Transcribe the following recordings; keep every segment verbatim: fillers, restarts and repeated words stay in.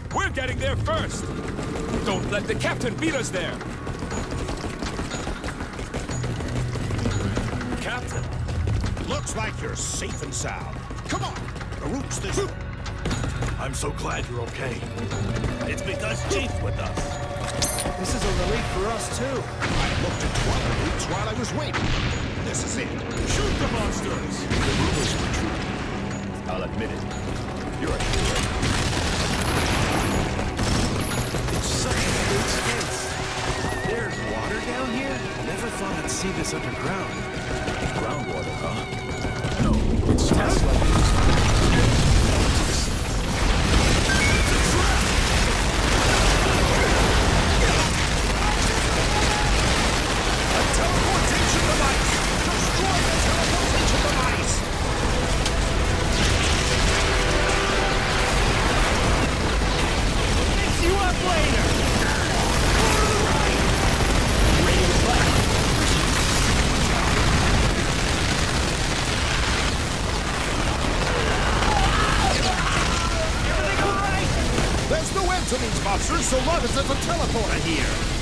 We're getting there first! Don't let the captain beat us there! Captain! Looks like you're safe and sound. Come on! The route's this way. I'm so glad you're okay. It's because Chief's with us. This is a relief for us, too. I looked at two other routes while I was waiting. This is it. Shoot the monsters! The rumors were true. I'll admit it. You're a hero. It's such a big space. There's water down here? Never thought I'd see this underground. Groundwater, huh? No, it's Tesla. Teleportation device! Destroy the teleportation device! Fix you up later! Radio fire. Everything all right? There's no end to these monsters so long as there's a teleporter here!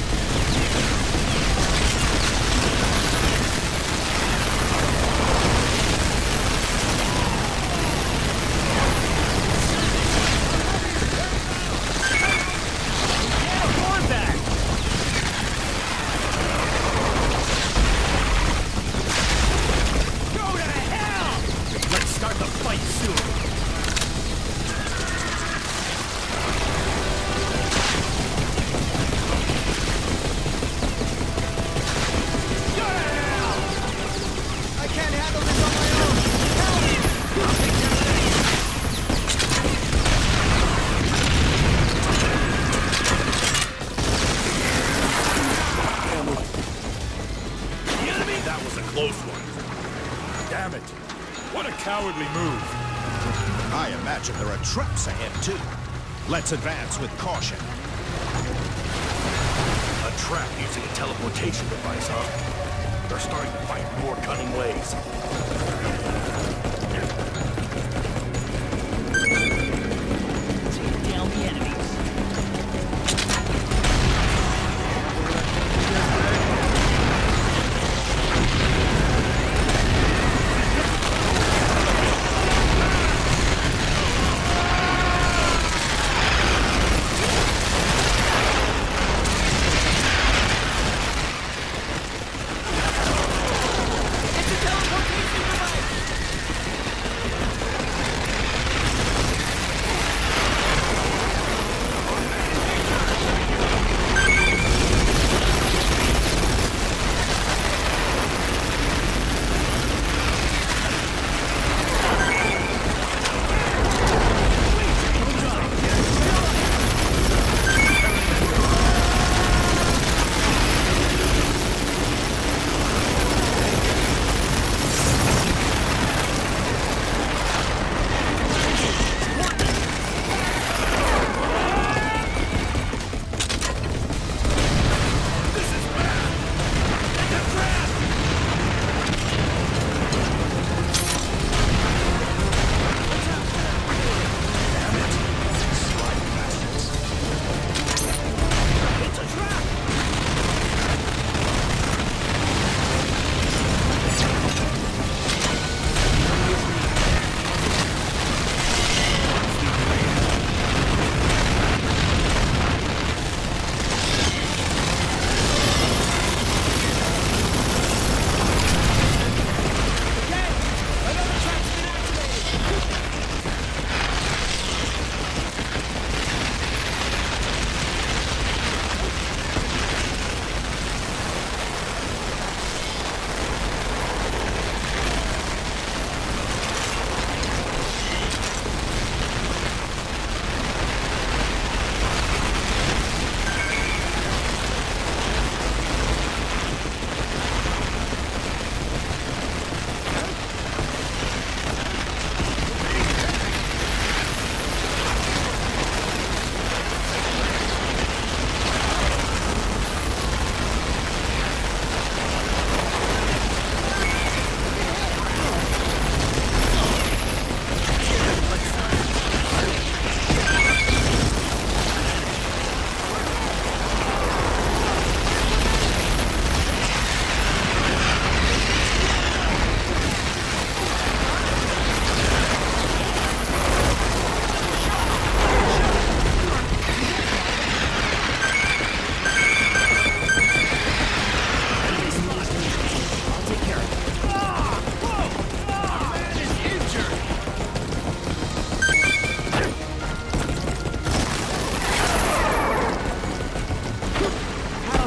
Cowardly move. I imagine there are traps ahead, too. Let's advance with caution. A trap using a teleportation device, huh? They're starting to find more cunning ways. Take down the enemies. It's a teleportation device!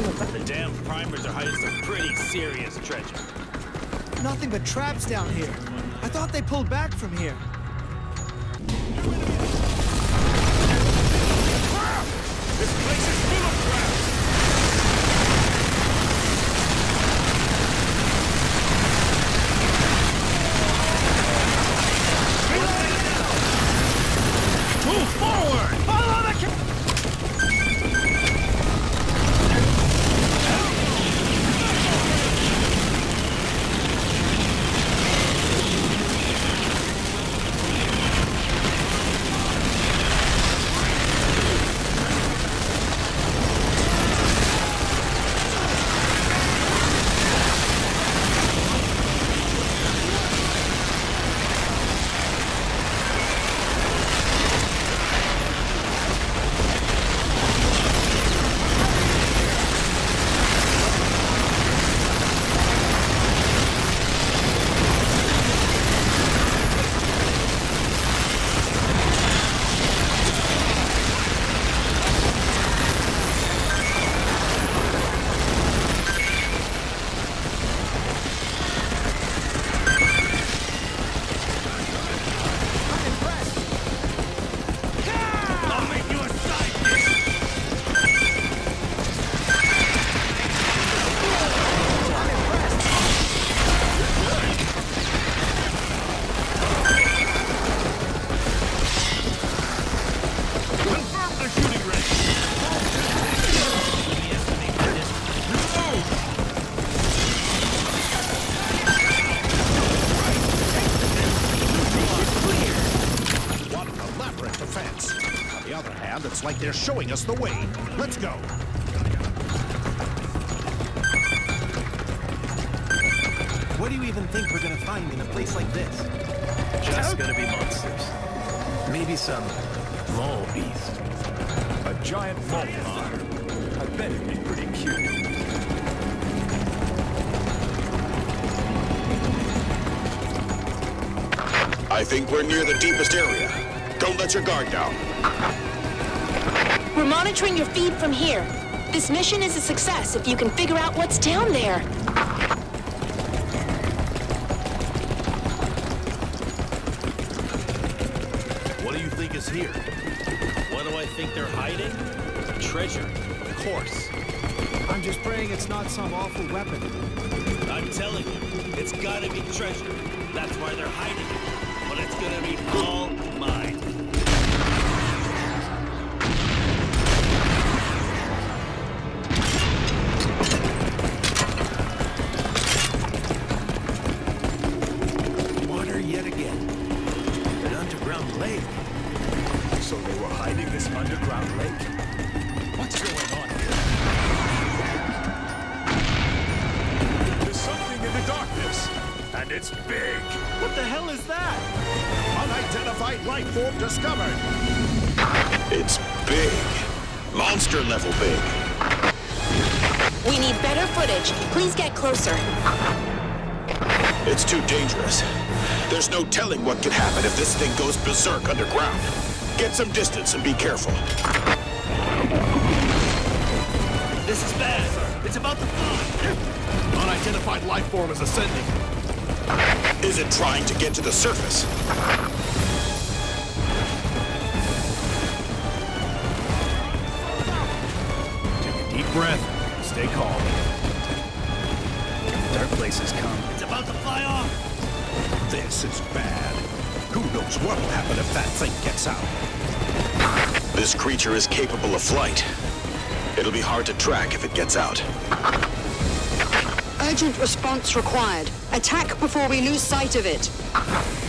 The damn primers are hiding some pretty serious treasure. Nothing but traps down here. I thought they pulled back from here. This place is full of traps! Move forward! Follow the ca- It's like they're showing us the way. Let's go. What do you even think we're gonna find in a place like this? Just gonna be monsters. Maybe some mole beast. A giant mole, huh? I bet it'd be pretty cute. I think we're near the deepest area. Don't let your guard down. We're monitoring your feed from here. This mission is a success if you can figure out what's down there. What do you think is here? What do I think they're hiding? Treasure, of course. I'm just praying it's not some awful weapon. I'm telling you, it's gotta be treasure. That's why they're hiding it. But it's gonna be all mine. Water yet again. An underground lake. So they were hiding this underground lake? What's going on here? There's something in the darkness, and it's big. What the hell is that? Unidentified life form discovered. It's big. Monster level big. We need better footage. Please get closer. It's too dangerous. There's no telling what could happen if this thing goes berserk underground. Get some distance and be careful. This is bad. It's about to fly. Unidentified life form is ascending. Is it trying to get to the surface? Take a deep breath. Stay calm. Dark places come. It's about to fly off. This is bad. Who knows what'll happen if that thing gets out? This creature is capable of flight. It'll be hard to track if it gets out. Urgent response required. Attack before we lose sight of it.